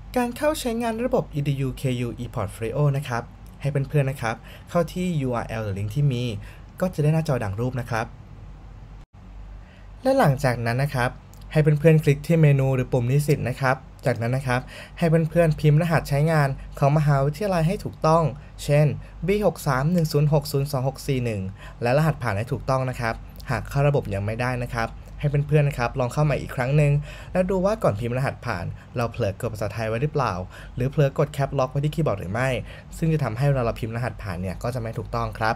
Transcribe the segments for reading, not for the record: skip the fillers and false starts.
การเข้าใช้งานระบบ EDU-KU ePortfolio นะครับให้เพื่อนๆนะครับเข้าที่ URL หรือลิงก์ที่มีก็จะได้หน้าจอดังรูปนะครับและหลังจากนั้นนะครับให้เพื่อนๆคลิกที่เมนูหรือปุ่มนิสิตนะครับจากนั้นนะครับให้เพื่อนๆพิมพ์รหัสใช้งานของมหาวิทยาลัยให้ถูกต้องเช่น B6310602641 และรหัสผ่านให้ถูกต้องนะครับหากเข้าระบบยังไม่ได้นะครับให้เพื่อนๆนะครับลองเข้ามาอีกครั้งหนึ่งแล้วดูว่าก่อนพิมพ์รหัสผ่านเราเผลอกดภาษาไทยไว้หรือเปล่าหรือเผลอกดแคปล็อกไว้ที่คีย์บอร์ดหรือไม่ซึ่งจะทำให้เราพิมพ์รหัสผ่านเนี่ยก็จะไม่ถูกต้องครับ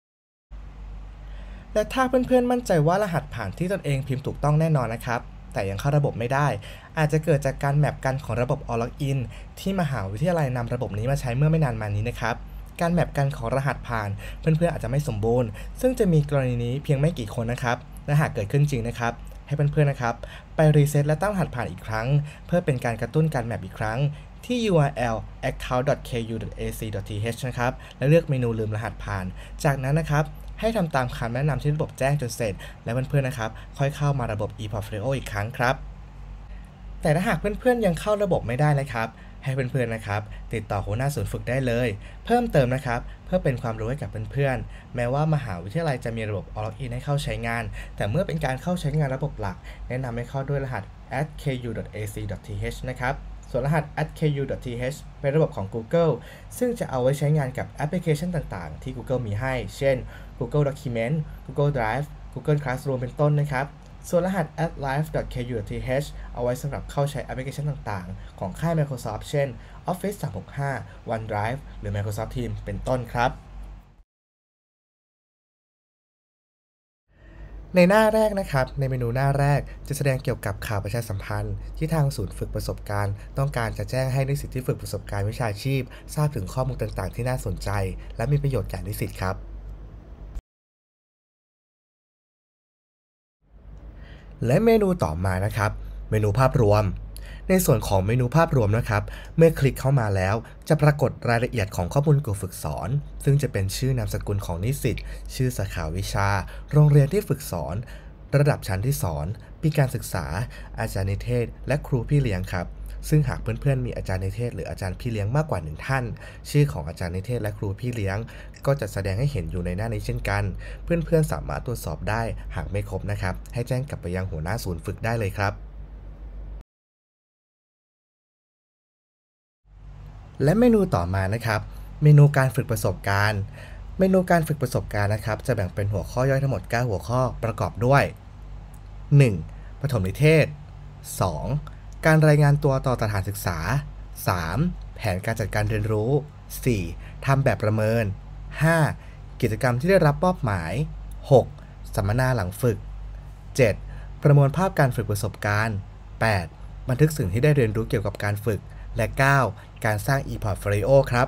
และถ้าเพื่อนๆมั่นใจว่ารหัสผ่านที่ตนเองพิมพ์ถูกต้องแน่นอนนะครับแต่ยังเข้าระบบไม่ได้อาจจะเกิดจากการแมปกันของระบบ All-Login ที่มหาวิทยาลัยนำระบบนี้มาใช้เมื่อไม่นานมานี้นะครับการแมปกันของรหัสผ่านเพื่อนๆอาจจะไม่สมบูรณ์ซึ่งจะมีกรณีนี้เพียงไม่กี่คนนะครับและหากเกิดขึ้นจริงนะครับให้เพื่อนๆนะครับไปรีเซ็ตและตั้งรหัสผ่านอีกครั้งเพื่อเป็นการกระตุ้นการแมปอีกครั้งที่ URL account.ku.ac.th นะครับและเลือกเมนูลืมรหัสผ่านจากนั้นนะครับให้ทำตามคำแนะนำที่ระบบแจ้งจนเสร็จและเพื่อนๆนะครับค่อยเข้ามาระบบ ePortfolio อีกครั้งครับแต่ถ้าหากเพื่อนๆยังเข้าระบบไม่ได้นะครับให้เพื่อนๆนะครับติดต่อหัวหน้าศูนย์ฝึกได้เลยเพิ่มเติมนะครับเพื่อเป็นความรู้ให้กับเพื่อนๆแม้ว่ามหาวิทยาลัยจะมีระบบ All-Login ให้เข้าใช้งานแต่เมื่อเป็นการเข้าใช้งานระบบหลักแนะนำให้เข้าด้วยรหัส @ku.ac.th นะครับส่วนรหัส @ku.th เป็นระบบของ Google ซึ่งจะเอาไว้ใช้งานกับแอปพลิเคชันต่างๆที่ Google มีให้เช่น Google Document Google Drive Google Classroom เป็นต้นนะครับส่วนรหัส @live.ku.th เอาไว้สำหรับเข้าใช้แอปพลิเคชันต่างๆของค่าย Microsoft เช่น Office 365 OneDrive หรือ Microsoft Teams เป็นต้นครับในหน้าแรกนะครับในเมนูหน้าแรกจะแสดงเกี่ยวกับข่าวประชาสัมพันธ์ที่ทางศูนย์ฝึกประสบการณ์ต้องการจะแจ้งให้นิสิตที่ฝึกประสบการณ์วิชาชีพทราบถึงข้อมูลต่างๆที่น่าสนใจและมีประโยชน์แก่นิสิตครับและเมนูต่อมานะครับเมนูภาพรวมในส่วนของเมนูภาพรวมนะครับเมื่อคลิกเข้ามาแล้วจะปรากฏรายละเอียดของข้อมูลการฝึกสอนซึ่งจะเป็นชื่อนามสกุลของนิสิตชื่อสาขาวิชาโรงเรียนที่ฝึกสอนระดับชั้นที่สอนปีการศึกษาอาจารย์นิเทศและครูพี่เลี้ยงครับซึ่งหากเพื่อนๆมีอาจารย์นิเทศหรืออาจารย์พี่เลี้ยงมากกว่า1ท่านชื่อของอาจารย์นิเทศและครูพี่เลี้ยงก็จะแสดงให้เห็นอยู่ในหน้านี้เช่นกันเพื่อนๆสามารถตรวจสอบได้หากไม่ครบนะครับให้แจ้งกลับไปยังหัวหน้าศูนย์ฝึกได้เลยครับและเมนูต่อมานะครับเมนูการฝึกประสบการณ์เมนูการฝึกประสบการณ์นะครับจะแบ่งเป็นหัวข้อย่อยทั้งหมด9หัวข้อประกอบด้วย 1. ปฐมนิเทศ 2. การรายงานตัวต่อสถานศึกษา 3. แผนการจัดการเรียนรู้ 4. ทำแบบประเมิน 5. กิจกรรมที่ได้รับมอบหมาย 6. สัมมนาหลังฝึก 7. ประมวลภาพการฝึกประสบการณ์ 8. บันทึกสิ่งที่ได้เรียนรู้เกี่ยวกับการฝึก และ 9. การสร้าง e-portfolio ครับ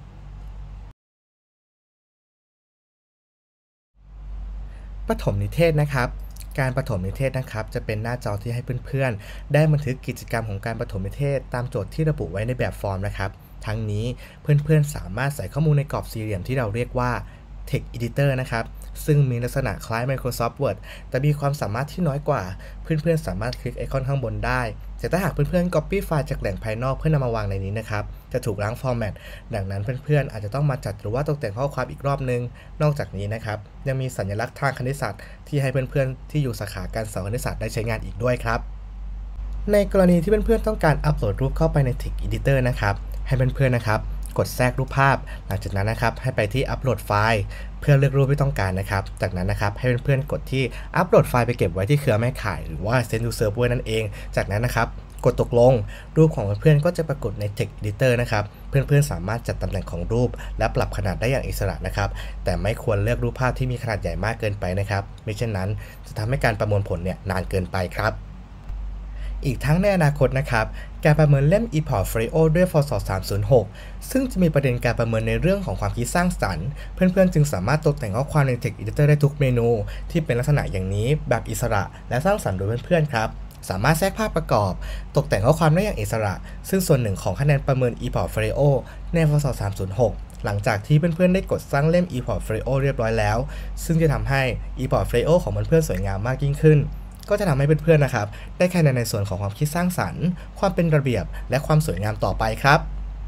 ปฐมนิเทศนะครับการปฐมนิเทศนะครับจะเป็นหน้าจอที่ให้เพื่อนๆได้บันทึกกิจกรรมของการปฐมนิเทศตามโจทย์ที่ระบุไว้ในแบบฟอร์มนะครับทั้งนี้เพื่อนๆสามารถใส่ข้อมูลในกรอบสี่เหลี่ยมที่เราเรียกว่า Text Editor นะครับซึ่งมีลักษณะคล้าย Microsoft Word แต่มีความสามารถที่น้อยกว่าเพื่อนๆสามารถคลิกไอคอนข้างบนได้แต่ถ้าหากเพื่อนๆ Copy ไฟล์จากแหล่งภายนอกเพื่อนำมาวางในนี้นะครับจะถูกล้างฟอร์แมตดังนั้นเพื่อนๆอาจจะต้องมาจัดหรือว่าตกแต่งข้อความอีกรอบนึงนอกจากนี้นะครับยังมีสัญลักษณ์ทางคณิตศาสตร์ที่ให้เพื่อนๆที่อยู่สาขาการสอนคณิตศาสตร์ได้ใช้งานอีกด้วยครับในกรณีที่เพื่อนๆต้องการอัปโหลดรูปเข้าไปใน Text Editor นะครับให้เพื่อนๆนะครับกดแทรกรูปภาพหลังจากนั้นนะครับให้ไปที่อัปโหลดไฟล์เพื่อเลือกรูปที่ต้องการนะครับจากนั้นนะครับให้เพื่อนๆกดที่อัปโหลดไฟล์ไปเก็บไว้ที่เครือแม่ข่ายหรือว่า Send to Server นั่นเองจากนั้นนะครับกดตกลงรูปของเพื่อนๆก็จะปรากฏใน Text Editor นะครับเพื่อนๆสามารถจัดตำแหน่งของรูปและปรับขนาดได้อย่างอิสระนะครับแต่ไม่ควรเลือกรูปภาพที่มีขนาดใหญ่มากเกินไปนะครับไม่เช่นนั้นจะทำให้การประมวลผลเนี่ยนานเกินไปครับอีกทั้งในอนาคตนะครับการประเมินเล่ม ePortfolio ด้วยพศ306ซึ่งจะมีประเด็นการประเมินในเรื่องของความคิดสร้างสรรค์เพื่อนๆจึงสามารถตกแต่งข้อความใน Text Editor ได้ทุกเมนูที่เป็นลักษณะอย่างนี้แบบอิสระและสร้างสรรค์โดยเพื่อนๆครับสามารถแทรกภาพประกอบตกแต่งข้อความได้อย่างอิสระซึ่งส่วนหนึ่งของคะแนนประเมิน ePortfolio ในพศ306หลังจากที่เพื่อนๆได้กดสร้างเล่ม ePortfolio เรียบร้อยแล้วซึ่งจะทำให้ ePortfolio ของเพื่อนๆสวยงามมากยิ่งขึ้นก็จะทำให้เพื่อนๆนะครับได้คะแนนในส่วนของความคิดสร้างสรรค์ความเป็นระเบียบและความสวยงามต่อไปครับ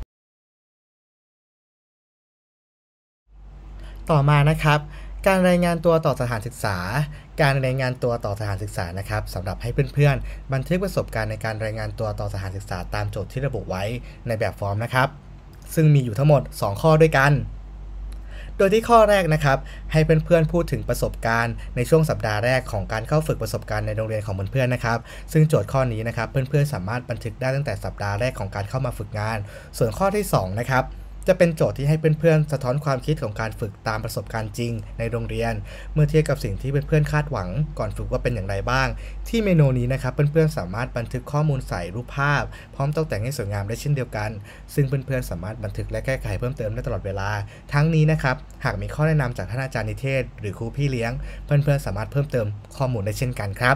ต่อมานะครับการรายงานตัวต่อสถานศึกษาการรายงานตัวต่อสถานศึกษานะครับสำหรับให้เพื่อนๆบันทึกประสบการณ์ในการรายงานตัวต่อสถานศึกษาตามโจทย์ที่ระบุไว้ในแบบฟอร์มนะครับซึ่งมีอยู่ทั้งหมด2ข้อด้วยกันโดยที่ข้อแรกนะครับให้เพื่อนๆพูดถึงประสบการณ์ในช่วงสัปดาห์แรกของการเข้าฝึกประสบการณ์ในโรงเรียนของเพื่อนๆนะครับซึ่งโจทย์ข้อนี้นะครับเพื่อนๆสามารถบันทึกได้ตั้งแต่สัปดาห์แรกของการเข้ามาฝึกงานส่วนข้อที่2นะครับจะเป็นโจทย์ที่ให้เพื่อนๆสะท้อนความคิดของการฝึกตามประสบการณ์จริงในโรงเรียนเมื่อเทียบกับสิ่งที่เพื่อนๆคาดหวังก่อนฝึกว่าเป็นอย่างไรบ้างที่เมนูนี้นะครับเพื่อนๆสามารถบันทึกข้อมูลใส่รูปภาพพร้อมตกแต่งให้สวยงามได้เช่นเดียวกันซึ่งเพื่อนๆสามารถบันทึกและแก้ไขเพิ่มเติมได้ตลอดเวลาทั้งนี้นะครับหากมีข้อแนะนำจากท่านอาจารย์นิเทศหรือครูพี่เลี้ยงเพื่อนๆสามารถเพิ่มเติมข้อมูลได้เช่นกันครับ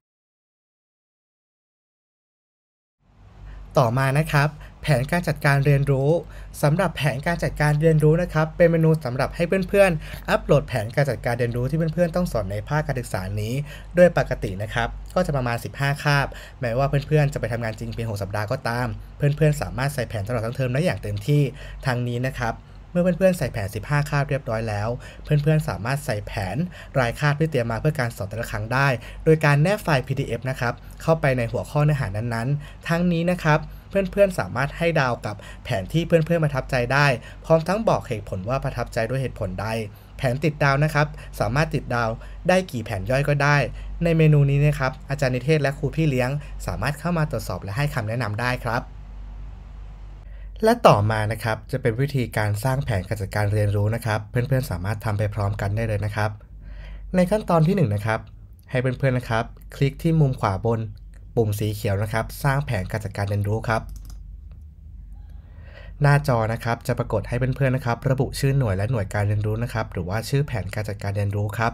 ต่อมานะครับแผนการจัดการเรียนรู้สำหรับแผนการจัดการเรียนรู้นะครับเป็นเมนูสำหรับให้เพื่อนๆอัปโหลดแผนการจัดการเรียนรู้ที่เพื่อนๆต้องสอนในภาคการศึกษานี้โดยปกตินะครับก็จะประมาณ15คาบแม้ว่าเพื่อนๆจะไปทำงานจริงเพียง6สัปดาห์ก็ตามเพื่อนๆสามารถใส่แผนตลอดทั้งเทอมได้อย่างเต็มที่ทางนี้นะครับเมื่อเพื่อนๆใส่แผน15คาบเรียบร้อยแล้วเพื่อนๆสามารถใส่แผนรายคาบที่เตรียมมาเพื่อการสอนแต่ละครั้งได้โดยการแนบไฟล์ PDF นะครับเข้าไปในหัวข้อเนื้อหานั้นๆทั้งนี้นะครับเพื่อนๆสามารถให้ดาวกับแผนที่เพื่อนๆประทับใจได้พร้อมทั้งบอกเหตุผลว่าประทับใจด้วยเหตุผลใดแผนติดดาวนะครับสามารถติดดาวได้กี่แผนย่อยก็ได้ในเมนูนี้นะครับอาจารย์นิเทศและครูพี่เลี้ยงสามารถเข้ามาตรวจสอบและให้คำแนะนำได้ครับและต่อมานะครับจะเป็นวิธีการสร้างแผนการจัดการเรียนรู้นะครับเพื่อนๆสามารถทำไปพร้อมกันได้เลยนะครับในขั้นตอนที่1นะครับให้เพื่อนๆนะครับคลิกที่มุมขวาบนปุ่มสีเขียวนะครับสร้างแผนการจัดการเรียนรู้ครับหน้าจอนะครับจะปรากฏให้เพื่อนๆนะครับระบุชื่อหน่วยและหน่วยการเรียนรู้นะครับหรือว่าชื่อแผนการจัดการเรียนรู้ครับ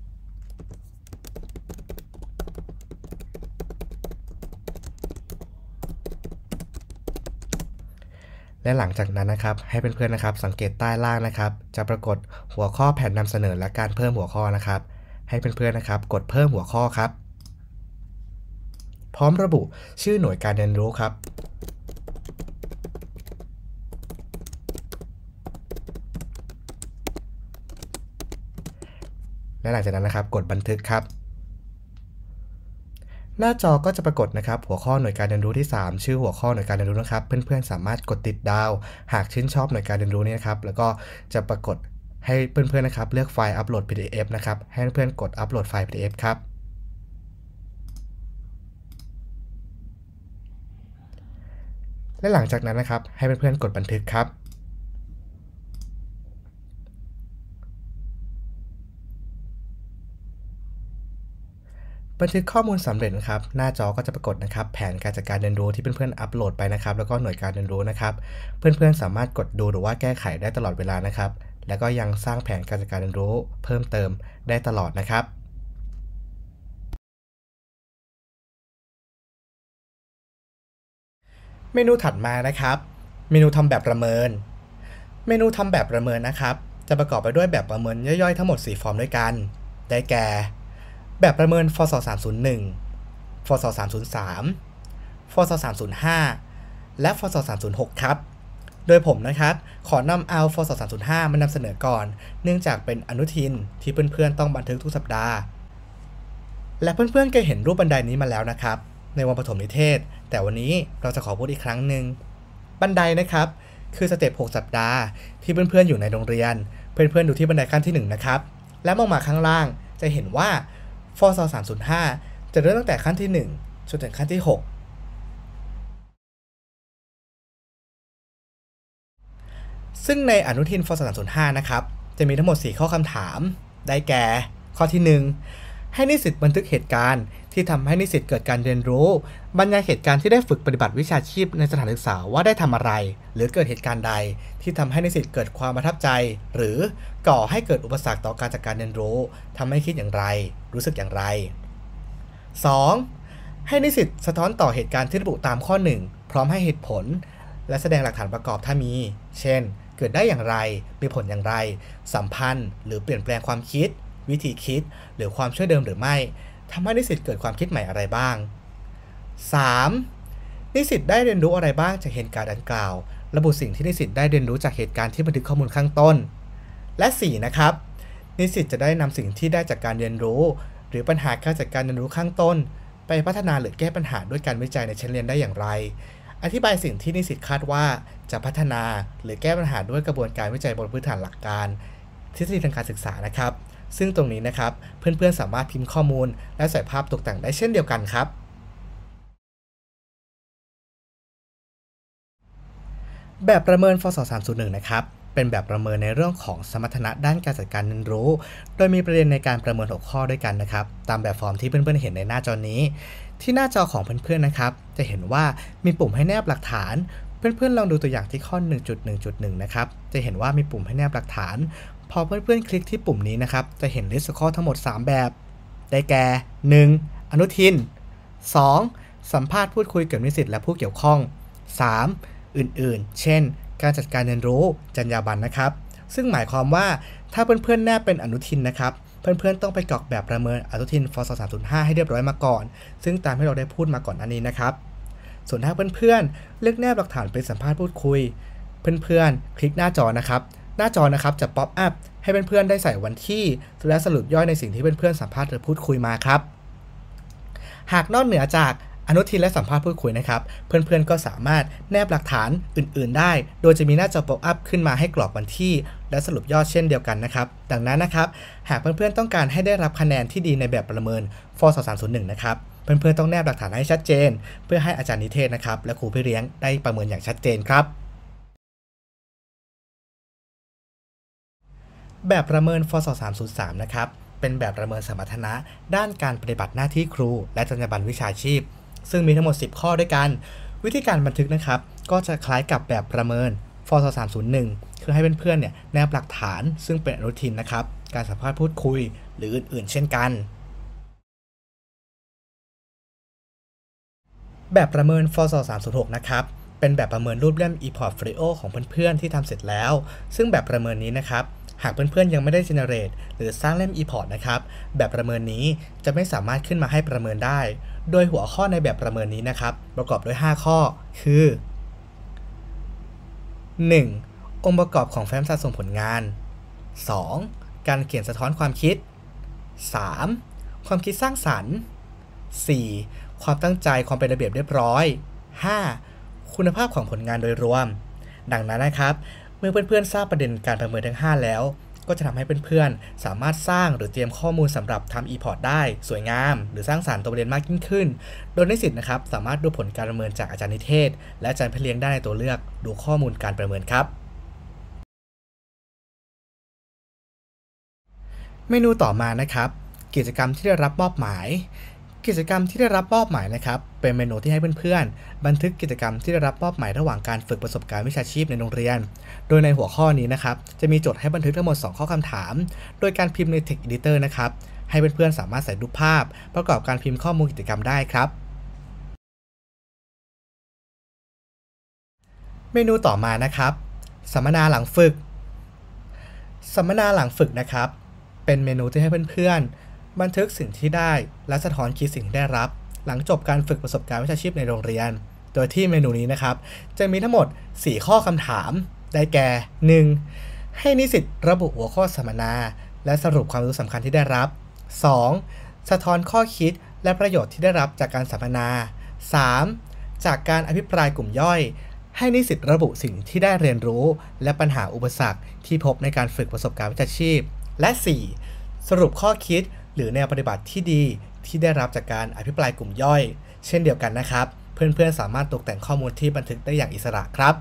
และหลังจากนั้นนะครับให้เพื่อนๆนะครับสังเกตใต้ล่างนะครับจะปรากฏหัวข้อแผนนำเสนอและการเพิ่มหัวข้อนะครับให้เพื่อนๆนะครับกดเพิ่มหัวข้อครับพร้อมระบุชื่อหน่วยการเรียนรู้ครับและหลังจากนั้นนะครับกดบันทึกครับหน้าจอก็จะปรากฏนะครับหัวข้อหน่วยการเรียนรู้ที่3ชื่อหัวข้อหน่วยการเรียนรู้นะครับเพื่อนๆสามารถกดติดดาวหากชื่นชอบหน่วยการเรียนรู้นี้นะครับแล้วก็จะปรากฏให้เพื่อนๆนะครับเลือกไฟล์อัปโหลด PDF นะครับให้เพื่อนๆกดอัปโหลดไฟล์ PDF ครับและหลังจากนั้นนะครับให้เพื่อนๆกดบันทึกครับ บันทึกข้อมูลสำเร็จนะครับหน้าจอก็จะปรากฏนะครับแผนการจัดการเรียนรู้ที่เพื่อนๆอัปโหลดไปนะครับแล้วก็หน่วยการเรียนรู้นะครับเพื่อนๆสามารถกดดูหรือว่าแก้ไขได้ตลอดเวลานะครับแล้วก็ยังสร้างแผนการจัดการเรียนรู้เพิ่มเติมได้ตลอดนะครับเมนูถัดมานะครับเมนูทำแบบประเมินเมนูทำแบบประเมินนะครับจะประกอบไปด้วยแบบประเมินย่อยๆทั้งหมด4ฟอร์มด้วยกันได้แก่แบบประเมินฟศ301ฟศ303ฟศ305และฟศ306ครับโดยผมนะครับขอนำเอาฟศ305มานำเสนอก่อนเนื่องจากเป็นอนุทินที่เพื่อนๆต้องบันทึกทุกสัปดาห์และเพื่อนๆเคยเห็นรูปบันไดนี้มาแล้วนะครับในวันประถมนิเทศแต่วันนี้เราจะขอพูดอีกครั้งหนึ่งบันไดนะครับคือสเต็ป6สัปดาห์ที่เพื่อนๆอยู่ในโรงเรียนเพื่อนๆดูที่บันไดขั้นที่1นะครับและมองมาข้างล่างจะเห็นว่าฟศ305จะเริ่มตั้งแต่ขั้นที่1จนถึงขั้นที่6ซึ่งในอนุทินฟศ305นะครับจะมีทั้งหมด4ข้อคำถามได้แก่ข้อที่1ให้นิสิตบันทึกเหตุการณ์ที่ทำให้นิสิตเกิดการเรียนรู้บรรยายเหตุการณ์ที่ได้ฝึกปฏิบัติวิชาชีพในสถานศึกษาว่าได้ทำอะไรหรือเกิดเหตุการณ์ใดที่ทำให้นิสิตเกิดความประทับใจหรือก่อให้เกิดอุปสรรคต่อการจัดการเรียนรู้ทำให้คิดอย่างไรรู้สึกอย่างไร 2. ให้นิสิตสะท้อนต่อเหตุการณ์ที่ระบุตามข้อ1พร้อมให้เหตุผลและแสดงหลักฐานประกอบถ้ามีเช่นเกิดได้อย่างไรมีผลอย่างไรสัมพันธ์หรือเปลี่ยนแปลงความคิดวิธีคิดหรือความเชื่อเดิมหรือไม่ทำให้นิสิตเกิดความคิดใหม่อะไรบ้าง 3. นิสิตได้เรียนรู้อะไรบ้างจากเหตุการณ์ดังกล่าวระบุสิ่งที่นิสิตได้เรียนรู้จากเหตุการณ์ที่บันทึกข้อมูลข้างต้นและ 4. นะครับนิสิตจะได้นำสิ่งที่ได้จากการเรียนรู้หรือปัญหาการจัดการเรียนรู้ข้างต้นไปพัฒนาหรือแก้ปัญหาด้วยการวิจัยในชั้นเรียนได้อย่างไรอธิบายสิ่งที่นิสิตคาดว่าจะพัฒนาหรือแก้ปัญหาด้วยกระบวนการวิจัยบนพื้นฐานหลักการทฤษฎีทางการศึกษานะครับซึ่งตรงนี้นะครับเพื่อนๆสามารถพิมพ์ข้อมูลและใส่ภาพตกแต่งได้เช่นเดียวกันครับแบบประเมินฟส301นะครับเป็นแบบประเมินในเรื่องของสมรรถนะด้านการจัดการเรียนรู้โดยมีประเด็นในการประเมิน6ข้อด้วยกันนะครับตามแบบฟอร์มที่เพื่อนๆเห็นในหน้าจอนี้ที่หน้าจอของเพื่อนๆนะครับจะเห็นว่ามีปุ่มให้แนบหลักฐานเพื่อนๆลองดูตัวอย่างที่ข้อ 1.1.1 นะครับจะเห็นว่ามีปุ่มให้แนบหลักฐานพอเพื่อนๆคลิกที่ปุ่มนี้นะครับจะเห็นลิสต์ข้อทั้งหมด3แบบได้แก่ 1. อนุทิน 2. สัมภาษณ์พูดคุยกับนิสิตและผู้เกี่ยวข้อง 3. อื่นๆ เช่น การจัดการเรียนรู้จรรยาบรรณนะครับซึ่งหมายความว่าถ้าเพื่อนๆแนบเป็นอนุทินนะครับเพื่อนๆต้องไปกรอกแบบประเมินอนุทินฟส305ให้เรียบร้อยมาก่อนซึ่งตามที่เราได้พูดมาก่อนอันนี้นะครับส่วนถ้าเพื่อนๆเลือกแนบหลักฐานเป็นสัมภาษณ์พูดคุยเพื่อนๆคลิกหน้าจอนะครับหน้าจอนะครับจะป๊อปอัพให้เพื่อนๆได้ใส่วันที่และสรุปย่อยในสิ่งที่เพื่อนๆสัมภาษณ์หรือพูดคุยมาครับหากนอกเหนือจากอนุทินและสัมภาษณ์พูดคุยนะครับเพื่อนๆก็สามารถแนบหลักฐานอื่นๆได้โดยจะมีหน้าจอป๊อปอัพขึ้นมาให้กรอกวันที่และสรุปยอดเช่นเดียวกันนะครับดังนั้นนะครับหากเพื่อนๆต้องการให้ได้รับคะแนนที่ดีในแบบประเมินฟส301นะครับเพื่อนๆต้องแนบหลักฐานให้ชัดเจนเพื่อให้อาจารย์นิเทศนะครับและครูพี่เลี้ยงได้ประเมินอย่างชัดเจนครับแบบประเมินฟส303นะครับเป็นแบบประเมินสมรรถนะด้านการปฏิบัติหน้าที่ครูและจรรยาบรรณวิชาชีพซึ่งมีทั้งหมด10ข้อด้วยกันวิธีการบันทึกนะครับก็จะคล้ายกับแบบประเมินฟส301คือให้เพื่อนๆเนี่ยแนบหลักฐานซึ่งเป็นอนุทินนะครับการสัมภาษณ์พูดคุยหรืออื่นๆเช่นกันแบบประเมินฟส306นะครับเป็นแบบประเมินรูปเล่ม e-portfolio ของเพื่อนๆที่ทำเสร็จแล้วซึ่งแบบประเมินนี้นะครับหากเพื่อนๆยังไม่ได้ generate หรือสร้างเล่ม e-port นะครับแบบประเมินนี้จะไม่สามารถขึ้นมาให้ประเมินได้โดยหัวข้อในแบบประเมินนี้นะครับประกอบด้วย5ข้อคือ 1. องค์ประกอบของแฟ้มสะสมผลงาน 2. การเขียนสะท้อนความคิด 3. ความคิดสร้างสรรค์ 4. ความตั้งใจความเป็นระเบียบเรียบร้อย 5. คุณภาพของผลงานโดยรวมดังนั้นนะครับเมื่อเพื่อนๆทราบประเด็นการประเมินทั้ง5แล้วก็จะทำให้เพื่อนๆสามารถสร้างหรือเตรียมข้อมูลสำหรับทำ e-port ได้สวยงามหรือสร้างสรรค์ตัวประเด็นมากยิ่งขึ้นโดยนิสิตนะครับสามารถดูผลการประเมินจากอาจารย์นิเทศและอาจารย์พี่เลี้ยงได้ในตัวเลือกดูข้อมูลการประเมินครับเมนูต่อมานะครับกิจกรรมที่ได้รับมอบหมายกิจกรรมที่ได้รับมอบหมายนะครับเป็นเมนูที่ให้เพื่อนๆบันทึกกิจกรรมที่ได้รับมอบหมายระหว่างการฝึกประสบการณ์วิชาชีพในโรงเรียนโดยในหัวข้อนี้นะครับจะมีโจทย์ให้บันทึกทั้งหมด2ข้อคำถามโดยการพิมพ์ใน Text Editor นะครับให้เพื่อนๆสามารถใส่รูปภาพประกอบการพิมพ์ข้อมูลกิจกรรมได้ครับเมนูต่อมานะครับสัมมนาหลังฝึกสัมมนาหลังฝึกนะครับเป็นเมนูที่ให้เพื่อนๆบันทึกสิ่งที่ได้และสะท้อนคิดสิ่งที่ได้รับหลังจบการฝึกประสบการณ์วิชาชีพในโรงเรียนโดยที่เมนูนี้นะครับจะมีทั้งหมด4ข้อคำถามได้แก่ 1. ให้นิสิตระบุหัวข้อสัมมนาและสรุปความรู้สำคัญที่ได้รับ 2. สะท้อนข้อคิดและประโยชน์ที่ได้รับจากการสัมมนา 3. จากการอภิปรายกลุ่มย่อยให้นิสิตระบุสิ่งที่ได้เรียนรู้และปัญหาอุปสรรคที่พบในการฝึกประสบการณ์วิชาชีพและ 4. สรุปข้อคิดหรือแนวปฏิบัติที่ดีที่ได้รับจากการอภิปรายกลุ่มย่อยเช่นเดียวกันนะครับเพื่อนๆสามารถตกแต่งข้อมูลที่บันทึกได้อย่างอิสระครับ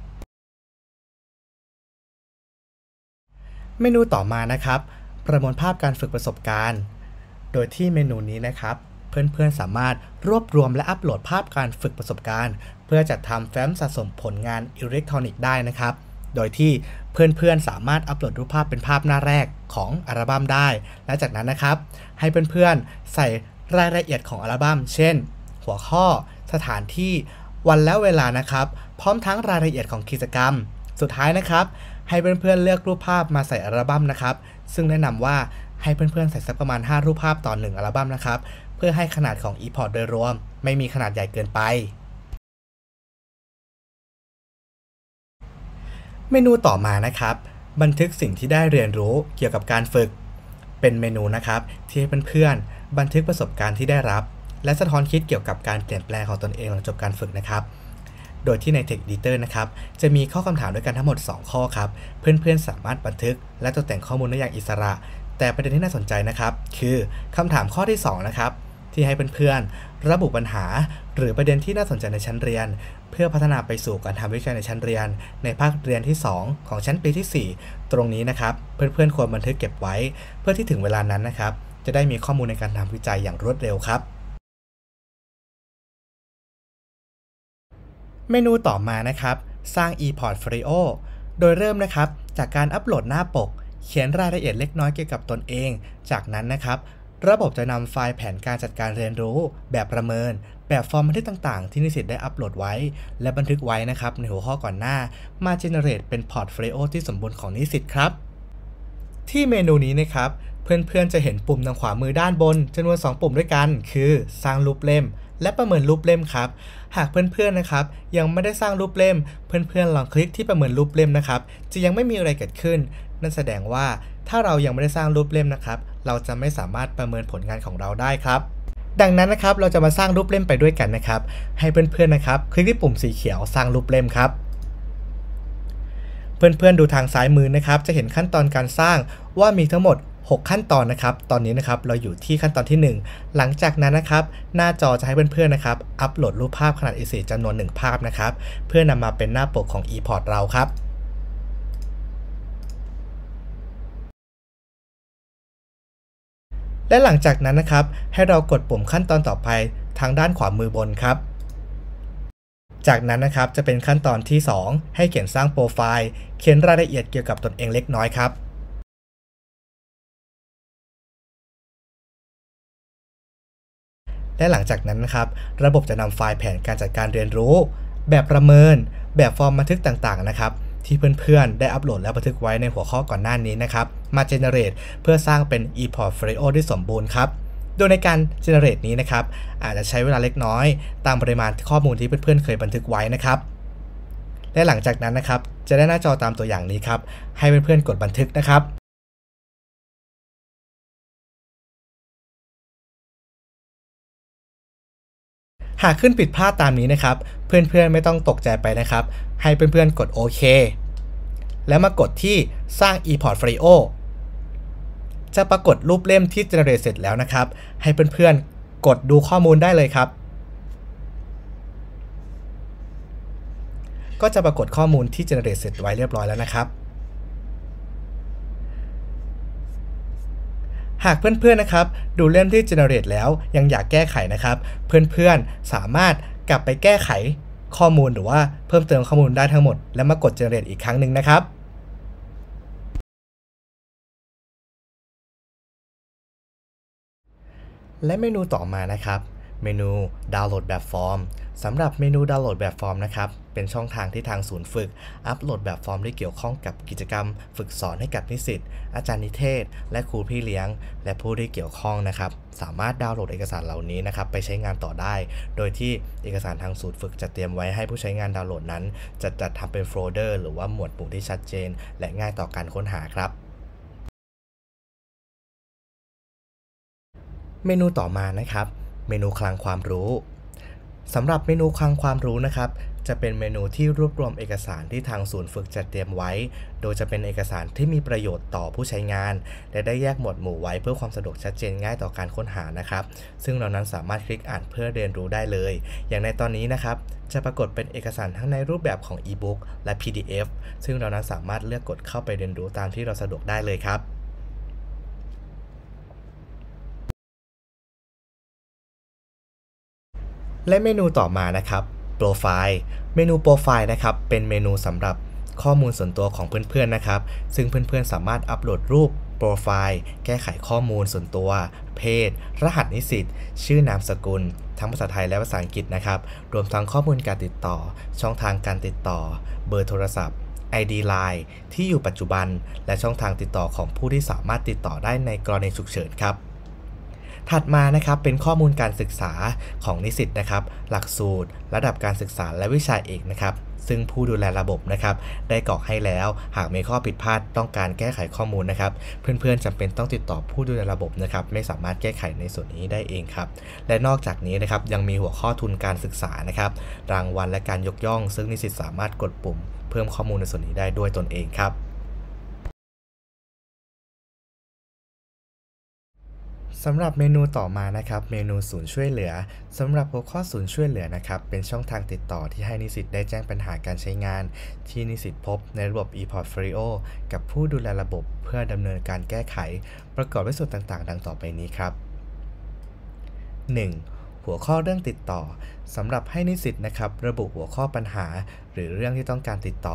เมนูต่อมานะครับประมวลภาพการฝึกประสบการณ์โดยที่เมนูนี้นะครับเพื่อนๆสามารถรวบรวมและอัปโหลดภาพการฝึกประสบการณ์เพื่อจัดทำแฟ้มสะสมผลงานอิเล็กทรอนิกส์ได้นะครับโดยที่เพื่อนๆสามารถอัปโหลดรูปภาพเป็นภาพหน้าแรกของอัลบั้มได้และจากนั้นนะครับให้เพื่อนๆใส่รายละเอียดของอัลบั้มเช่นหัวข้อสถานที่วันและเวลานะครับพร้อมทั้งรายละเอียดของกิจกรรมสุดท้ายนะครับให้เพื่อนๆเลือกรูปภาพมาใส่อัลบั้มนะครับซึ่งแนะนำว่าให้เพื่อนๆใส่สักประมาณ5รูปภาพต่อ1อัลบั้มนะครับเพื่อให้ขนาดของ e-port โดยรวมไม่มีขนาดใหญ่เกินไปเมนูต่อมานะครับบันทึกสิ่งที่ได้เรียนรู้เกี่ยวกับการฝึกเป็นเมนูนะครับที่ให้เพื่อนๆบันทึกประสบการณ์ที่ได้รับและสะท้อนคิดเกี่ยวกับการเปลี่ยนแปลงของตนเองหลังจบการฝึกนะครับโดยที่ใน Text Editor นะครับจะมีข้อคำถามด้วยกันทั้งหมด2ข้อครับเพื่อนๆสามารถบันทึกและตกแต่งข้อมูลได้อย่างอิสระแต่ประเด็นที่น่าสนใจนะครับคือคำถามข้อที่2นะครับที่ให้เพื่อนๆระบุปัญหาหรือประเด็นที่น่าสนใจในชั้นเรียนเพื่อพัฒนาไปสู่การทำวิจัยในชั้นเรียนในภาคเรียนที่2ของชั้นปีที่4ตรงนี้นะครับเพื่อนๆควรบันทึกเก็บไว้เพื่อที่ถึงเวลานั้นนะครับจะได้มีข้อมูลในการทำวิจัยอย่างรวดเร็วครับเมนูต่อมานะครับสร้าง e-portfolio โดยเริ่มนะครับจากการอัปโหลดหน้าปกเขียนรายละเอียดเล็กน้อยเกี่ยวกับตนเองจากนั้นนะครับระบบจะนำไฟล์แผนการจัดการเรียนรู้แบบประเมินแบบฟอร์มบันทึกต่างๆที่นิสิตได้อัปโหลดไว้และบันทึกไว้นะครับในหัวข้อก่อนหน้ามาเจเนเรตเป็นพอร์ตโฟลิโอที่สมบูรณ์ของนิสิตครับที่เมนูนี้นะครับเพื่อนๆจะเห็นปุ่มทางขวามือด้านบนจำนวน2ปุ่มด้วยกันคือสร้างรูปเล่มและประเมินรูปเล่มครับหากเพื่อนๆนะครับยังไม่ได้สร้างรูปเล่มเพื่อนๆลองคลิกที่ประเมินรูปเล่มนะครับจะยังไม่มีอะไรเกิดขึ้นนั่นแสดงว่าถ้าเรายังไม่ได้สร้างรูปเล่มนะครับเราจะไม่สามารถประเมินผลงานของเราได้ครับดังนั้นนะครับเราจะมาสร้างรูปเล่มไปด้วยกันนะครับให้เพื่อนๆนะครับคลิกที่ปุ่มสีเขียวสร้างรูปเล่มครับเพื่อนๆดูทางซ้ายมือนะครับจะเห็นขั้นตอนการสร้างว่ามีทั้งหมด6ขั้นตอนนะครับตอนนี้นะครับเราอยู่ที่ขั้นตอนที่1หลังจากนั้นนะครับหน้าจอจะให้เพื่อนๆนะครับอัปโหลดรูปภาพขนาด A4 จำนวน1ภาพนะครับเพื่อนำมาเป็นหน้าปกของ e-port เราครับและหลังจากนั้นนะครับให้เรากดปุ่มขั้นตอนต่อไปทางด้านขวามือบนครับจากนั้นนะครับจะเป็นขั้นตอนที่2ให้เขียนสร้างโปรไฟล์เขียนรายละเอียดเกี่ยวกับตนเองเล็กน้อยครับและหลังจากนั้นนะครับระบบจะนำไฟล์แผนการจัดการเรียนรู้แบบประเมินแบบฟอร์มบันทึกต่างๆนะครับที่เพื่อนๆได้อัปโหลดและบันทึกไว้ในหัวข้อก่อนหน้านี้นะครับมาเจเนเรตเพื่อสร้างเป็น e-portfolio ที่สมบูรณ์ครับโดยในการเจเนเรตนี้นะครับอาจจะใช้เวลาเล็กน้อยตามปริมาณข้อมูลที่เพื่อนๆเคยบันทึกไว้นะครับและหลังจากนั้นนะครับจะได้หน้าจอตามตัวอย่างนี้ครับให้เพื่อนๆกดบันทึกนะครับหากขึ้นผิดพลาดตามนี้นะครับเพื่อนๆไม่ต้องตกใจไปนะครับให้เพื่อนๆกดโอเคแล้วมากดที่สร้าง e-portfolio จะปรากฏรูปเล่มที่เจเนเรตเสร็จแล้วนะครับให้เพื่อนๆกดดูข้อมูลได้เลยครับก็จะปรากฏข้อมูลที่เจเนเรตเสร็จไว้เรียบร้อยแล้วนะครับหากเพื่อนๆนะครับดูเล่มที่เจเนเรตแล้วยังอยากแก้ไขนะครับเพื่อนๆสามารถกลับไปแก้ไขข้อมูลหรือว่าเพิ่มเติมข้อมูลได้ทั้งหมดแล้วมากดเจเนเรตอีกครั้งหนึ่งนะครับและเมนูต่อมานะครับเมนูดาวน์โหลดแบบฟอร์มสำหรับเมนูดาวน์โหลดแบบฟอร์มนะครับเป็นช่องทางที่ทางศูนย์ฝึกอัปโหลดแบบฟอร์มที่เกี่ยวข้องกับกิจกรรมฝึกสอนให้กับนิสิตอาจารย์นิเทศและครูพี่เลี้ยงและผู้ที่เกี่ยวข้องนะครับสามารถดาวน์โหลดเอกสารเหล่านี้นะครับไปใช้งานต่อได้โดยที่เอกสารทางศูนย์ฝึกจะเตรียมไว้ให้ผู้ใช้งานดาวน์โหลดนั้นจะจัดทำเป็นโฟลเดอร์หรือว่าหมวดหมู่ที่ชัดเจนและง่ายต่อการค้นหาครับเมนูต่อมานะครับเมนูคลังความรู้สำหรับเมนูคลังความรู้นะครับจะเป็นเมนูที่รวบรวมเอกสารที่ทางศูนย์ฝึกจัดเตรียมไว้โดยจะเป็นเอกสารที่มีประโยชน์ต่อผู้ใช้งานและได้แยกหมวดหมู่ไว้เพื่อความสะดวกชัดเจนง่ายต่อการค้นหานะครับซึ่งเรานั้นสามารถคลิกอ่านเพื่อเรียนรู้ได้เลยอย่างในตอนนี้นะครับจะปรากฏเป็นเอกสารทั้งในรูปแบบของ e-book และ PDF ซึ่งเรานั้นสามารถเลือกกดเข้าไปเรียนรู้ตามที่เราสะดวกได้เลยครับและเมนูต่อมานะครับโปรไฟล์เมนูโปรไฟล์นะครับเป็นเมนูสำหรับข้อมูลส่วนตัวของเพื่อนๆนะครับซึ่งเพื่อนๆสามารถอัปโหลดรูปโปรไฟล์แก้ไขข้อมูลส่วนตัวเพศรหัสนิสิตชื่อนามสกุลทั้งภาษาไทยและภาษาอังกฤษนะครับรวมทั้งข้อมูลการติดต่อช่องทางการติดต่อเบอร์โทรศัพท์ ID Line ที่อยู่ปัจจุบันและช่องทางติดต่อของผู้ที่สามารถติดต่อได้ในกรณีฉุกเฉินครับถัดมานะครับเป็นข้อมูลการศึกษาของนิสิตนะครับหลักสูตรระดับการศึกษาและวิชาเอกนะครับซึ่งผู้ดูแลระบบนะครับได้กรอกให้แล้วหากมีข้อผิดพลาดต้องการแก้ไขข้อมูลนะครับเพื่อนๆจำเป็นต้องติดต่อผู้ดูแลระบบนะครับไม่สามารถแก้ไขในส่วนนี้ได้เองครับและนอกจากนี้นะครับยังมีหัวข้อทุนการศึกษานะครับรางวัลและการยกย่องซึ่งนิสิตสามารถกดปุ่มเพิ่มข้อมูลในส่วนนี้ได้ด้วยตนเองครับ สำหรับเมนูต่อมานะครับเมนูศูนย์ช่วยเหลือสำหรับหัวข้อศูนย์ช่วยเหลือนะครับเป็นช่องทางติดต่อที่ให้นิสิตได้แจ้งปัญหาการใช้งานที่นิสิตพบในระบบ e-portfolio กับผู้ดูแลระบบเพื่อดำเนินการแก้ไขประกอบด้วยส่วนต่างๆดังต่อไปนี้ครับ 1. หัวข้อเรื่องติดต่อสำหรับให้นิสิตนะครับระบุหัวข้อปัญหาหรือเรื่องที่ต้องการติดต่อ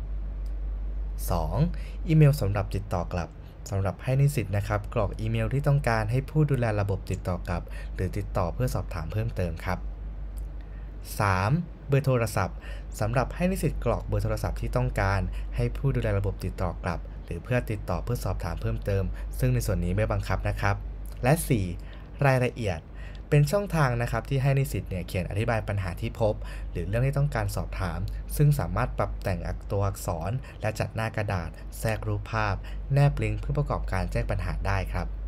2. อีเมลสำหรับติดต่อกลับสำหรับให้นิสิตนะครับกรอกอีเมลที่ต้องการให้ผู้ดูแลระบบติดต่อกลับหรือติดต่อเพื่อสอบถามเพิ่มเติมครับ 3. เบอร์โทรศัพท์สำหรับให้นิสิตกรอกเบอร์โทรศัพท์ที่ต้องการให้ผู้ดูแลระบบติดต่อกลับหรือเพื่อติดต่อเพื่อสอบถามเพิ่มเติมซึ่งในส่วนนี้ไม่บังคับนะครับและ 4. รายละเอียดเป็นช่องทางนะครับที่ให้นิสิตเนี่ยเขียนอธิบายปัญหาที่พบหรือเรื่องที่ต้องการสอบถามซึ่งสามารถปรับแต่งตัวอักษรและจัดหน้ากระดาษแทรกรูปภาพแนบลิงก์เพื่อประกอบการแจ้งปัญหาได้ครับ